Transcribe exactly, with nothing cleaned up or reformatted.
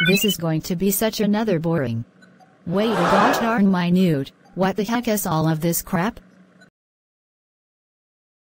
This is going to be such another boring. Wait a gosh darn minute, what the heck is all of this crap?